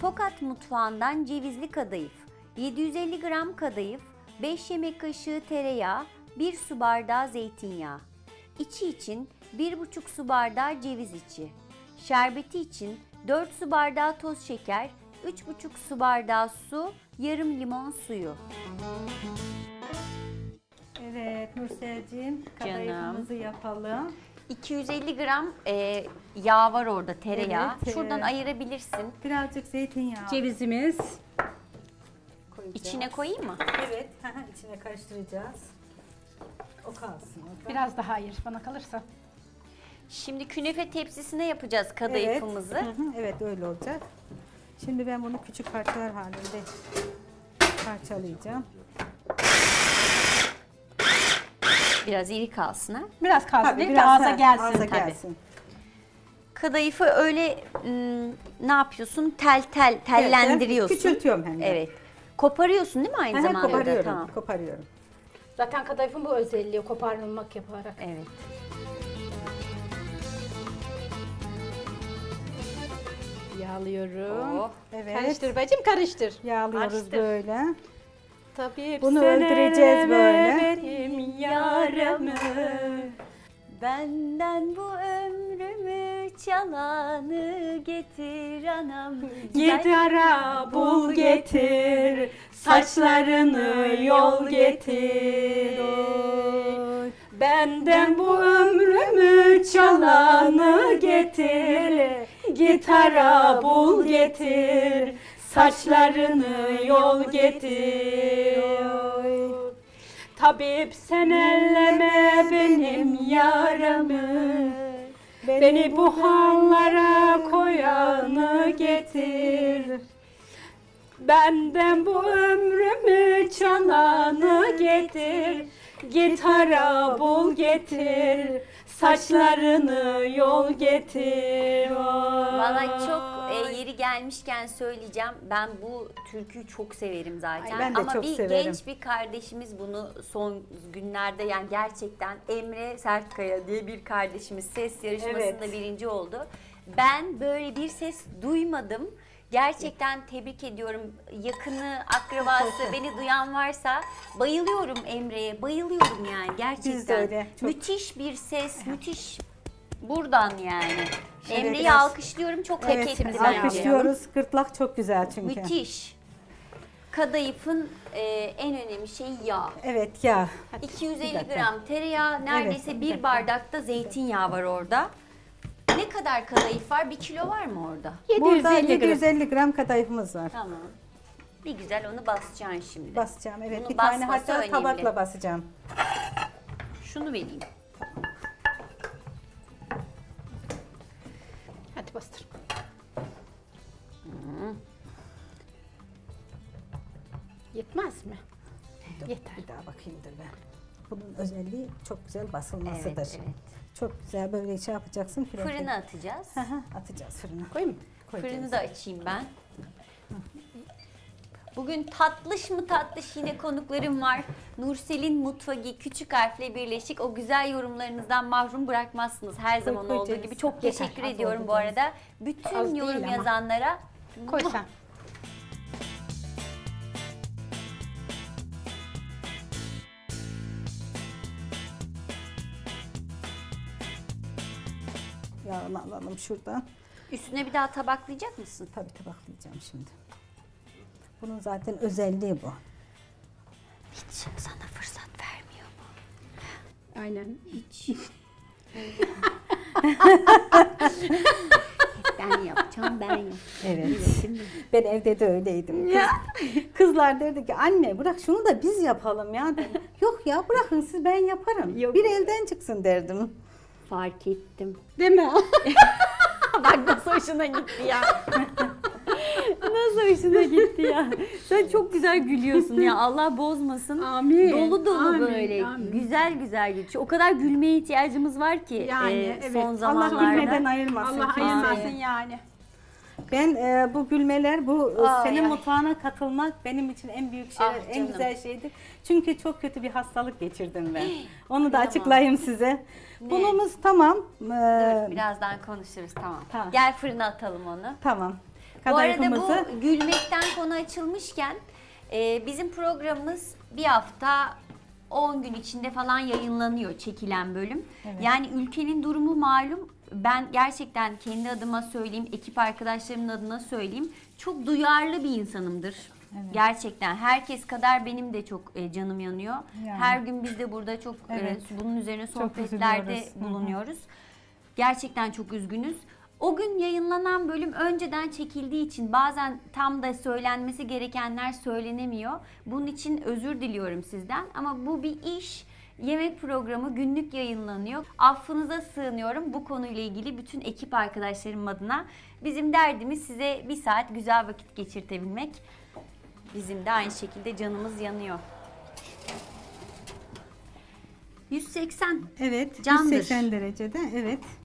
Tokat mutfağından cevizli kadayıf, 750 gram kadayıf, 5 yemek kaşığı tereyağı, 1 su bardağı zeytinyağı. İçi için 1,5 su bardağı ceviz içi. Şerbeti için 4 su bardağı toz şeker, 3,5 su bardağı su, yarım limon suyu. Evet Nurselciğim, kadayıfımızı yapalım. 250 gram yağ var orada, tereyağı. Evet, Şuradan ayırabilirsin. Birazcık zeytinyağı Cevizimiz. koyacağız. İçine koyayım mı? Evet, içine karıştıracağız. O kalsın orada. Biraz daha ayır bana kalırsa. Şimdi künefe tepsisine yapacağız kadayıfımızı. Evet, evet öyle olacak. Şimdi ben bunu küçük parçalar halinde parçalayacağım. Biraz iri kalsın ha. Biraz kalsın Tabii, değil mi? biraz Ağza gelsin. ağza Tabii. gelsin. Kadayıfı öyle ne yapıyorsun? Tellendiriyorsun. Küçültüyorum hem de. Evet. Koparıyorsun değil mi aynı zamanda? Koparıyorum, Tamam. koparıyorum. Zaten kadayıfın bu özelliği koparılmak yaparak. Evet. Yağlıyorum. Oh. Evet. Karıştır bacım karıştır. Yağlıyoruz Açtır. böyle. Tabii Bunu öldüreceğiz böyle. Benim yaramı. Benden bu ömrümü çalanı getir anam. Git ara bul getir, saçlarını yol getir. Oy. Benden bu ömrümü çalanı getir, git ara bul getir, saçlarını yol getir. Oy. Tabip sen elleme benim yaramı, beni bu hallara koyanı getir. Benden bu ömrümü çalanı getir, git ara bul getir, saçlarını yol getir. Valla çok yeri gelmişken söyleyeceğim. Ben bu türküyü çok severim zaten. Ay, ben de ama çok bir severim. genç bir kardeşimiz bunu son günlerde, yani gerçekten Emre Sertkaya diye bir kardeşimiz ses yarışmasında Evet. birinci oldu. Ben böyle bir ses duymadım. Gerçekten tebrik ediyorum. Yakını, akrabası, beni duyan varsa bayılıyorum Emre'ye. Bayılıyorum yani gerçekten. Biz de öyle, çok. Müthiş bir ses, müthiş buradan yani. Şöyle Emre'yi biraz- alkışlıyorum. Çok hak Evet, etti bence. alkışlıyoruz. Gırtlak çok güzel çünkü. Müthiş. Kadayıfın en önemli şeyi yağ. Evet ya. 250 Bir dakika. gram tereyağı, neredeyse bir bir dakika. bardak da zeytinyağı var orada. Ne kadar kadayıf var? 1 kilo var mı orada? Burada 750 gram. 750 gram kadayıfımız var. Tamam. Bir güzel onu basacaksın şimdi. Basacağım. Evet, Bunu bir tane basması hatta önemli. tabakla basacağım. Şunu vereyim. Hadi bastır. Yetmez mi? Yeter. Bir daha bakayım dur ben. Bunun özelliği çok güzel basılmasıdır. Evet, evet. Çok güzel böyle şey yapacaksın. Fırına atacağız. Atacağız fırına. Koyayım mı? Fırını da açayım ben. Bugün tatlış mı tatlış yine konuklarım var. Nursel'in mutfağı küçük harfle birleşik. O güzel yorumlarınızdan mahrum bırakmazsınız her zaman olduğu koyacağız. gibi. Çok Yeter, teşekkür az ediyorum oldu bu canım. arada. Bütün Az yorum değil ama. yazanlara. Koy sen. Yağını alalım şuradan. Üstüne bir daha tabaklayacak mısın? Tabii tabaklayacağım şimdi. Bunun zaten özelliği bu. Hiç sana fırsat vermiyor mu? Aynen. Hiç. Ben yapacağım, ben yapacağım. Evet. Ben evde de öyleydim. Kızlar derdi ki anne bırak şunu da biz yapalım ya. Dedim. Yok ya bırakın siz, ben yaparım. Yok. Bir elden çıksın derdim. Fark ettim. Değil mi? Bak nasıl hoşuna gitti ya. Nasıl hoşuna gitti ya. Sen çok güzel gülüyorsun ya. Allah bozmasın. Amin. Dolu dolu Amin, böyle. amin. Güzel güzel gülüyor. O kadar gülmeye ihtiyacımız var ki Yani evet. son Allah zamanlarda. Gülmeden ayırmasın. Allah kimseyi. ayırmasın yani. Ben bu gülmeler, bu Ay, senin ay. mutfağına katılmak benim için en büyük şey, Ah, en canım. güzel şeydi. Çünkü çok kötü bir hastalık geçirdim ben. Onu da Kıyamam. açıklayayım size. Ne? Bunumuz tamam. Dur, birazdan konuşuruz, tamam. Tamam. Gel fırına atalım onu. Tamam. Bu arada kadayıfımızı. bu gülmekten konu açılmışken bizim programımız bir hafta 10 gün içinde falan yayınlanıyor çekilen bölüm. Evet. Yani ülkenin durumu malum. Ben gerçekten kendi adıma söyleyeyim, ekip arkadaşlarımın adına söyleyeyim. Çok duyarlı bir insanımdır. Evet. Gerçekten herkes kadar benim de çok canım yanıyor. Yani. Her gün biz de burada çok Evet. bunun üzerine Çok sohbetlerde üzülüyoruz. Hı hı. bulunuyoruz. Gerçekten çok üzgünüz. O gün yayınlanan bölüm önceden çekildiği için bazen tam da söylenmesi gerekenler söylenemiyor. Bunun için özür diliyorum sizden. Ama bu bir iş. Yemek programı günlük yayınlanıyor. Affınıza sığınıyorum bu konuyla ilgili bütün ekip arkadaşlarım adına. Bizim derdimiz size bir saat güzel vakit geçirtebilmek. Bizim de aynı şekilde canımız yanıyor. 180 Evet, Candır. 180 derecede. Evet.